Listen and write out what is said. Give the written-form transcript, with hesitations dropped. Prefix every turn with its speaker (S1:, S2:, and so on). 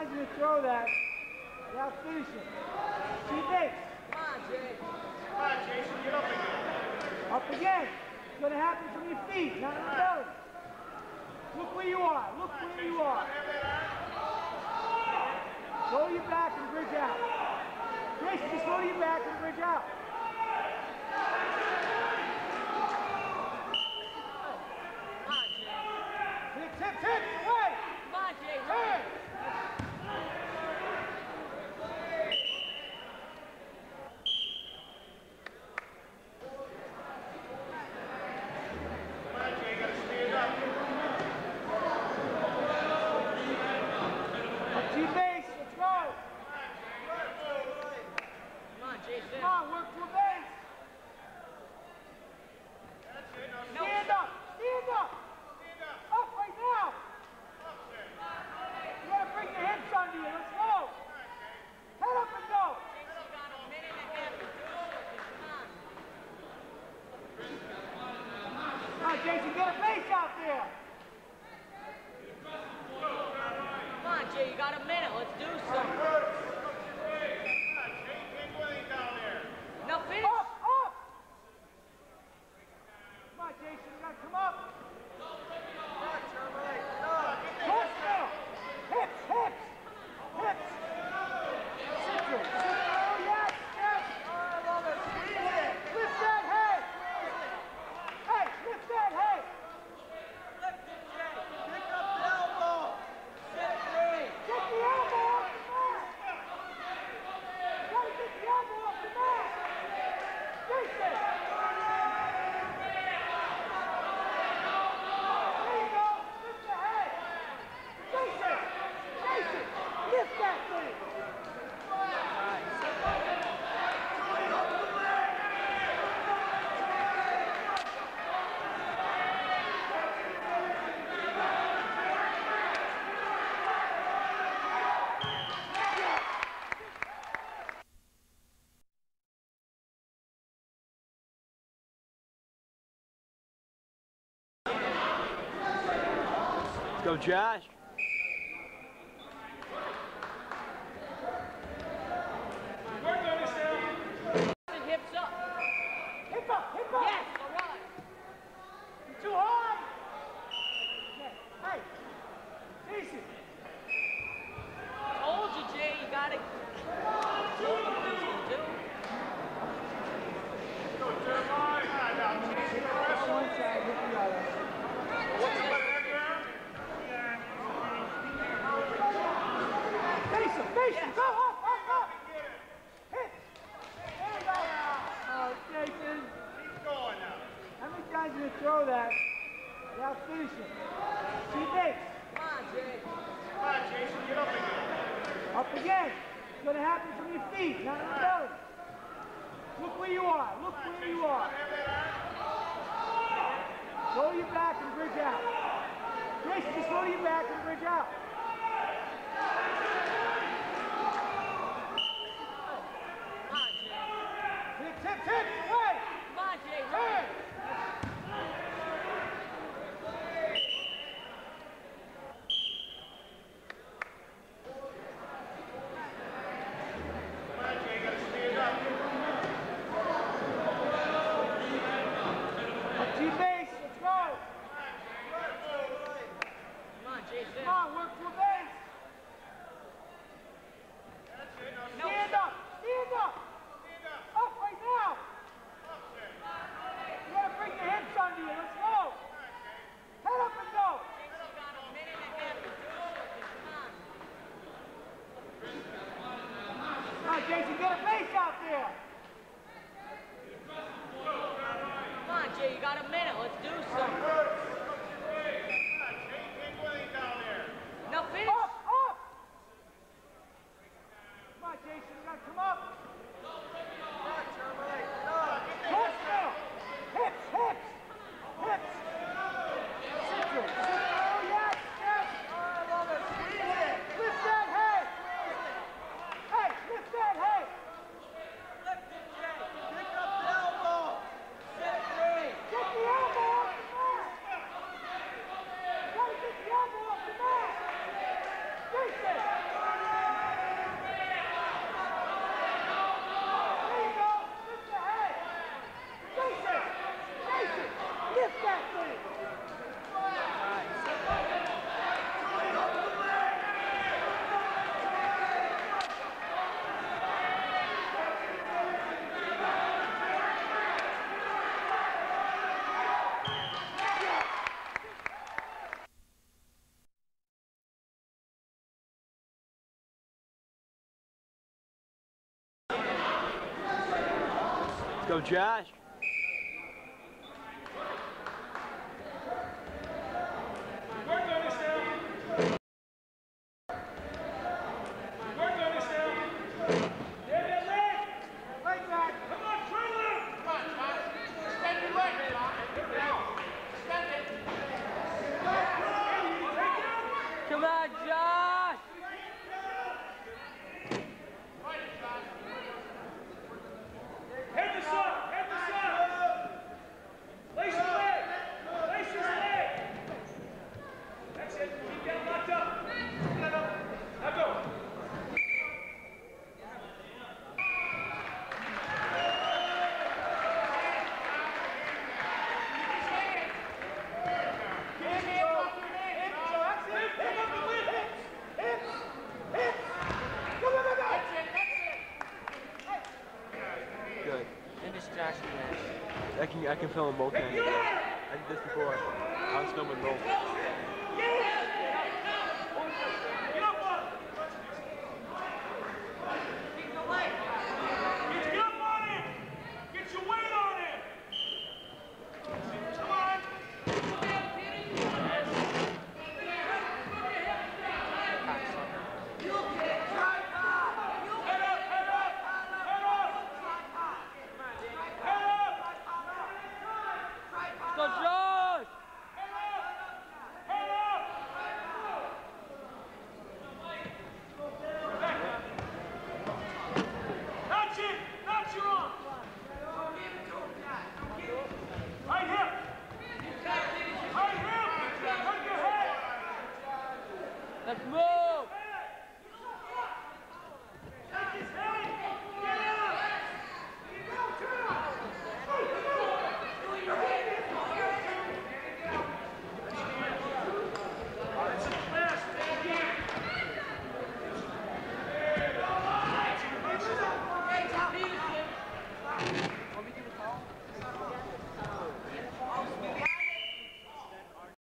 S1: guy's going to throw that without finishing. Keep base.
S2: Come on, Jay.
S3: Come on, Jason, get up again.
S1: Up again. It's going to happen from your feet, not your belly. Look where you are. Look where you are. Roll your back and bridge out. Jason, just roll your back and bridge out. Hit, hey!
S2: Come on, Jay, run!
S3: Come on, Jay, you gotta stand up.
S1: Up to your base, let's go!
S2: Come on, Jason.
S1: Come on, work to a base! Stand up! Stand up! Up right now! You gotta bring your hips under you, let's go! Head up and go!
S2: Jason got a minute and a half to do something. Come on.
S1: Come on, Jason, get a base out there!
S2: Come on, Jay, you got a minute. Let's do something. Now finish.
S1: Up! Up! Come on, Jason, you gotta come up! Push now! Hips, hips! Hips! Sit there, oh yes, yes! Oh, I love it! Lift that head! Hey, lift that head!
S4: Lift it, Jay. Pick up the elbow. Sit free.
S1: Get the elbow off the mat! You gotta get the elbow off the mat! Jason! There you go! Lift the head! Jason! Jason! Lift that thing!
S4: Go, Josh.
S2: Hips up.
S1: Hip up! Hip up!
S2: Yes, all right.
S1: Too high! Hey! Jason!
S2: Told you, Jay, you gotta do what you can do.
S1: One side, hit the other. Jason! Go up! Up! Up! Hit! Stand up! Oh, Jason! How many times are you going to throw that without finishing? Keep base.
S2: Come on, Jay.
S3: Come on, Jason, get up again.
S1: Up again. It's going to happen from your feet, not your belly. Look where you are. Look where you are. Roll your back and bridge out. Jason, just roll your back and bridge out.
S2: Come on, Jay.
S1: Hit! Hey!
S2: Come on, Jay,
S1: Hey!
S2: run.
S3: Come on, Jay, you gotta stand up.
S1: Up to your base. Let's go.
S2: Come on, Jason.
S1: Come on, work to a base.
S2: No.
S1: Stand up. Stand up. Up right now. You gotta bring your hips under you. Let's go. Head up and go.
S2: Jason got a minute and a half to do something. Come on.
S1: Come on, Jason, get a base out there.
S2: Come on, Jay, you got a minute. Let's do something. Now finish.
S1: Up, up. Come on, Jason, you gotta come up. Push now. Hips, hips, hips. Sit there, oh yes, yes. Oh, I love it. Lift that head. Hey, lift that head.
S4: Lift
S5: Go, Josh.
S3: Work on this now. Work on this now. There, that leg.
S1: Leg back.
S3: Come on, trailer. Come on, Josh. Extend your leg, Josh. Extend it.
S2: Come on, Josh!
S3: Head this up. Head this up. Lace your leg. Lace his leg. That's it. Keep that locked up. Now go.
S5: Good.
S2: Finish Josh again.
S5: I can film them both. I did this before. I was filming both.
S3: Get up on it. Get up on him. Get your weight on him. Come on. Head up, head up, head up. Head up.
S2: Go, Josh!
S3: Head up. Notch it. Notch your arm. Right hip. Right hip. Turn your head.
S2: Let's move!